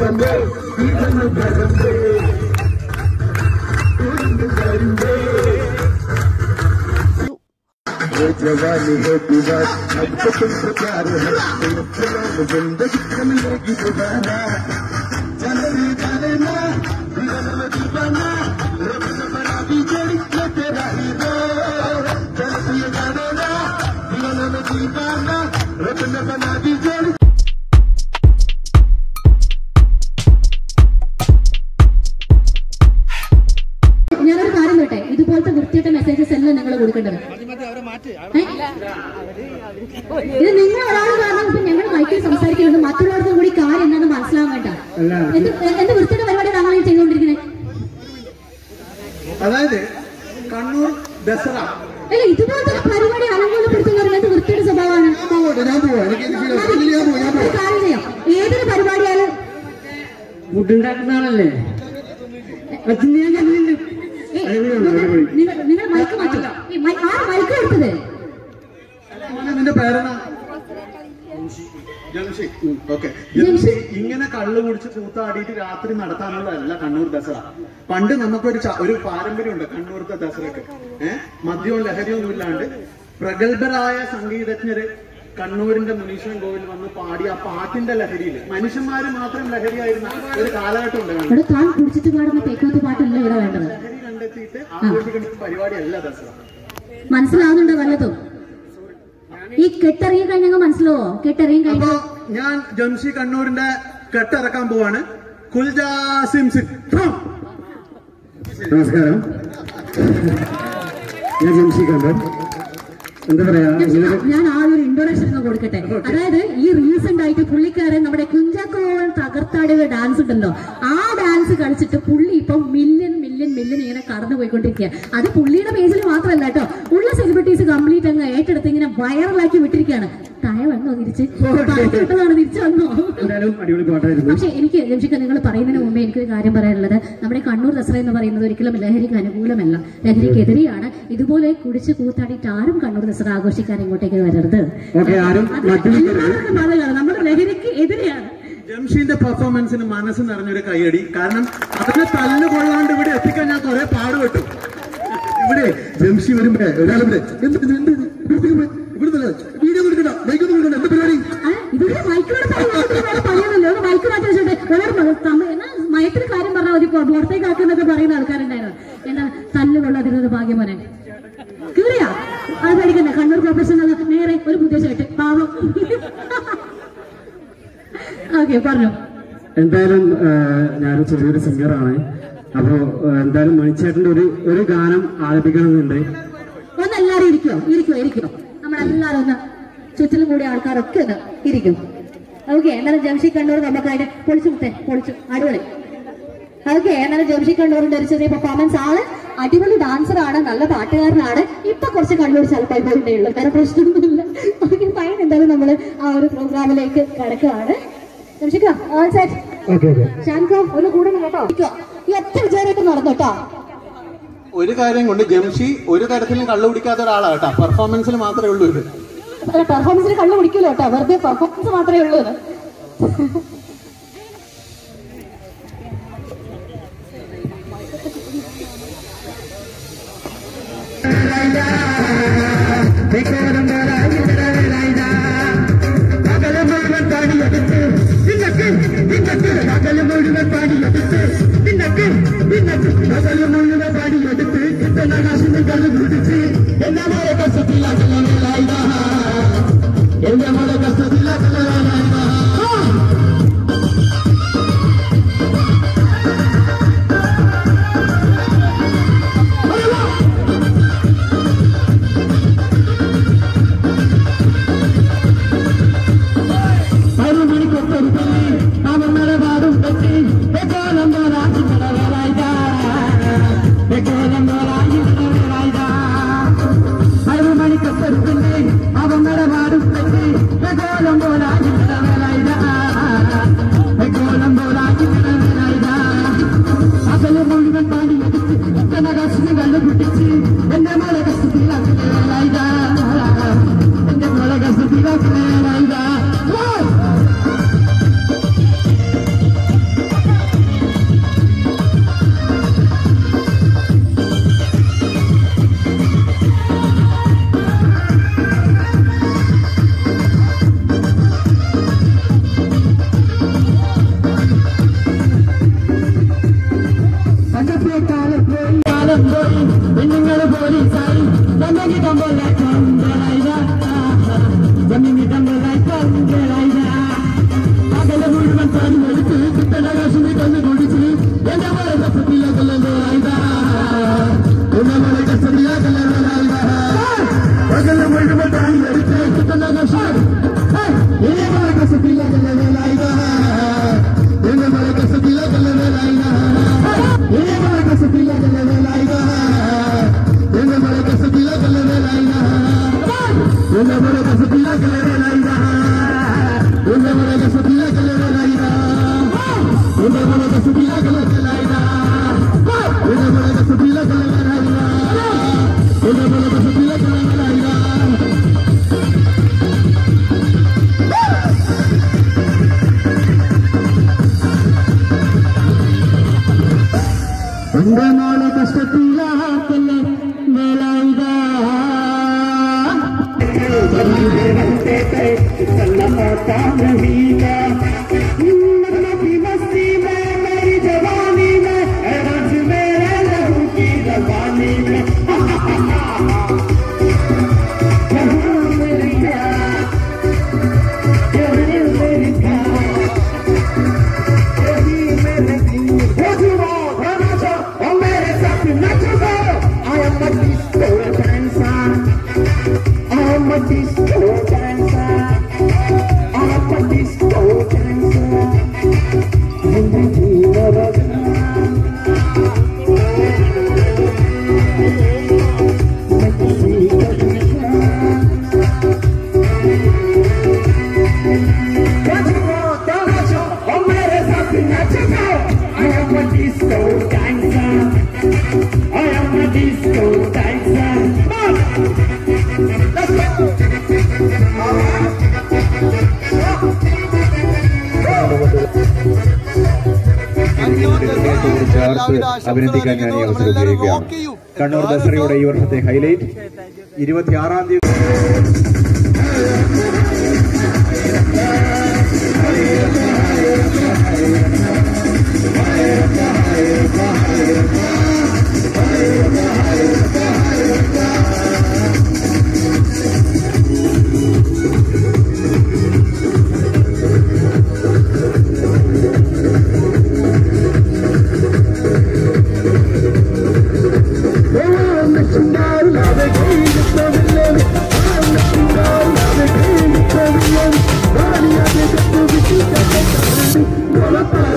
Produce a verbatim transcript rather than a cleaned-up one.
जवानी है दीवार अब तो तुमसे प्यार है जिंदगी मिलेगी दोबारा जाने जाने ना दिल में दीवाना रब ने बना दी जोड़ी तेरा हीरो चल ये जाने ना दिल में दीवाना रब ने बना दी जोड़ी ഞാനൊരു കാര്യം കേട്ടെ ഇതുപോലത്തെ വൃത്തിയായിട്ട മെസ്സേജസ് എല്ലാം നിങ്ങൾ കൊടുക്കേണ്ടത് ഇത് നിങ്ങൾ ഒരാൾ കാരണം ഇപ്പൊ ഞങ്ങൾ മൈക്കിൽ സംസാരിക്കുന്നുണ്ട് മറ്റുള്ളവർക്കും കൂടി കാര്യം എന്താണെന്ന് മനസ്സിലാവാൻ വേണ്ട എന്ത് എന്ത് വൃത്തിയുടെ പരിപാടി താങ്കൾ ചെയ്തുകൊണ്ടിരിക്കുന്നത് അതായത് കണ്ണൂർ ദസറ അല്ല ഇതുപോലത്തെ പരിപാടി അലങ്കോലപ്പെടുത്തുന്ന എന്ത് വൃത്തിയുടെ സ്വഭാവമാണ് കാര്യം ചെയ്യാം ഏതൊരു പരിപാടിയാലും ഫുഡ് ഉണ്ടാക്കുന്നതാണല്ലേ നിങ്ങൾ മൈക്ക് മാറ്റുക ആ മൈക്ക് കൊടുത്തത് നിന്റെ പേരാണ് ജംഷി. ഓക്കെ, ഇങ്ങനെ കള്ളു കുടിച്ച് കൂത്താടിയിട്ട് രാത്രി നടത്താനുള്ളതല്ല കണ്ണൂർ ദസറ. പണ്ട് നമുക്കൊരു ഒരു പാരമ്പര്യമുണ്ട് കണ്ണൂർത്തെ ദസറക്ക്. ഏഹ് മദ്യവും ലഹരിയൊന്നും ഇല്ലാണ്ട് പ്രഗത്ഭരായ സംഗീതജ്ഞര് കണ്ണൂരിന്റെ മുനീശ്വരൻ കോവിൽ വന്ന് പാടി ആ പാട്ടിന്റെ ലഹരിയിൽ മനുഷ്യന്മാര് മാത്രം ലഹരിയായിരുന്ന ഒരു കാലഘട്ടം ഉണ്ട്. ലഹരി കണ്ടെത്തിയിട്ട് ആഘോഷിക്കുന്ന പരിപാടിയല്ല ദസറ. മനസ്സിലാവുന്നുണ്ടോ വല്ലതും? ഈ കെട്ടിറങ്ങി കഴിഞ്ഞാൽ മനസ്സിലാവോ? കെട്ടിറങ്ങി കഴിഞ്ഞോ ഞാൻ ജംഷി കണ്ണൂരിന്റെ കെട്ടിറക്കാൻ പോവാണ്. കുൽജാസിം സിംഗ്. നമസ്കാരം, ഞാൻ ജംഷി കണ്ണൂർ. എന്താ പറയാ, ഞാൻ ആ ഒരു ഇൻട്രൊഡക്ഷൻ കൊടുക്കട്ടെ. അതായത് ഈ റീസെന്റ് ആയിട്ട് പുള്ളിക്കാരൻ നമ്മുടെ കുഞ്ചാക്കോവൻ തകർത്താടിയ ഡാൻസ് ഉണ്ടല്ലോ, ആ ഡാൻസ് കളിച്ചിട്ട് പുള്ളി ഇപ്പം മില്യൺ മില്യൺ മില്യൺ ഇങ്ങനെ കടന്നു പോയിക്കൊണ്ടിരിക്കുക. അത് പുള്ളിയുടെ പേജിൽ മാത്രമല്ല കേട്ടോ, ഉള്ള സെലിബ്രിറ്റീസ് കംപ്ലീറ്റ് അങ്ങ് ഏറ്റെടുത്ത് ഇങ്ങനെ വൈറലാക്കി വിട്ടിരിക്കുകയാണ്. താഴെ വന്നോ തിരിച്ച് കിട്ടതാണ് തിരിച്ചു വന്നോ? പക്ഷെ എനിക്ക് ജംഷിക്ക നിങ്ങൾ പറയുന്നതിന് മുമ്പേ എനിക്കൊരു കാര്യം പറയാനുള്ളത്, നമ്മുടെ കണ്ണൂർ ദസറ എന്ന് പറയുന്നത് ഒരിക്കലും ലഹരിക്ക് അനുകൂലമല്ല, ലഹരിക്കെതിരെയാണ്. ഇതുപോലെ കുടിച്ച് കൂത്താടിയിട്ട് ആരും കണ്ണൂർ ദസറ ആഘോഷിക്കാൻ ഇങ്ങോട്ടേക്ക് വരരുത്. നമ്മുടെ ലഹരിക്ക് എതിരെയാണ്. ജംഷീന്റെ പെർഫോമൻസിന് മനസ്സ് നിറഞ്ഞൊരു കൈയടി. കാരണം അതിനെ തല്ല് കൊള്ളാണ്ട് ഇവിടെ എത്തിക്കാൻ ഞാൻ കുറെ പാടുപെട്ടു. ഇവിടെ ജംഷി വരുമ്പോ ഒരാളിവിടെ വീഡിയോ കൊടുക്കണ്ട, മൈക്ക് കൊടുക്കണ്ട, എന്താ പരിപാടി? മയത്തിന് കാര്യം പറഞ്ഞാൽ മതി, പുറത്തേക്ക് ആക്കുന്നൊക്കെ പറയുന്ന ആൾക്കാരുണ്ടായിരുന്നു. എന്താ തല്ല് കൊള്ളാതിരുന്നത് ഭാഗ്യമോനെ കീറിയാ അത് പഠിക്കണ്ട. കണ്ണൂർ കോർപ്പറേഷൻ നേരെ ഒരു ഉദ്ദേശമായിട്ട് പാവം. ഓക്കെ പറഞ്ഞു. എന്തായാലും ഞാനൊരു ചെറിയൊരു സിംഗറാണ്. അപ്പോ എന്തായാലും മണിച്ചേട്ടന്റെ ഒരു ഒരു ഗാനം ആലപിക്കണമെന്നുണ്ട്. ഒന്ന് എല്ലാരും ഇരിക്കോ ഇരിക്കോ ഇരിക്കോ നമ്മളെല്ലാരും ഒന്ന് ചുറ്റിലും കൂടിയ ആൾക്കാരൊക്കെ ഒന്ന് ഇരിക്കും. ഓക്കെ, എന്നാലും ജംഷി കണ്ണൂർ നമുക്കായിട്ട് പൊളിച്ചു മുട്ടേ പൊളിച്ചു അടിപൊളി. ഓക്കെ, എന്നാലും ജംഷി കണ്ണൂരിന്റെ ഒരു ചെറിയ പെർഫോമൻസ് ആണ്. അടിപൊളി ഡാൻസർ ആണ്, നല്ല പാട്ടുകാരനാണ്. ഇപ്പൊ കുറച്ച് കണ്ണൂർ ചലപ്പായി പോയിട്ടേ ഉള്ളൂ, വേറെ പ്രശ്നമൊന്നുമില്ല. Okay fine. എന്തായാലും നമ്മള് ആ ഒരു പ്രോഗ്രാമിലേക്ക് കിടക്കുകയാണ്. ജംഷിക്ക ഓൾ സെറ്റ്. ഷാൻകോ ഒന്ന് കൂടെ കേട്ടോ, എത്ര വിചാരമായിട്ട് നടന്നു കേട്ടോ. ഒരു കാര്യം കൊണ്ട് ജംഷി ഒരു തരത്തിലും കള്ളു കുടിക്കാത്ത ഒരാളാണ് കേട്ടോ, പെർഫോമൻസിൽ മാത്രമേ ഉള്ളൂ ഇത്. പെർഫോമൻസിന് കള്ളു കുടിക്കില്ല കേട്ടോ, വെറുതെ പെർഫോമൻസ് മാത്രമേ ഉള്ളൂ. I अंगनाले कष्टतीला कले मेलाईदा बंदे रहते थे सल्लमा तामहीदा नबी मस्ती में मेरी जवानी में रज मेरे लहू की रवानी में അഭിനന്ദിക്കാൻ ഞാൻ ഈ അവസരം ഉപയോഗിക്കുകയാണ്. കണ്ണൂർ ദസറയുടെ ഈ വർഷത്തെ ഹൈലൈറ്റ് ഇരുപത്തിയാറാം തീയതി What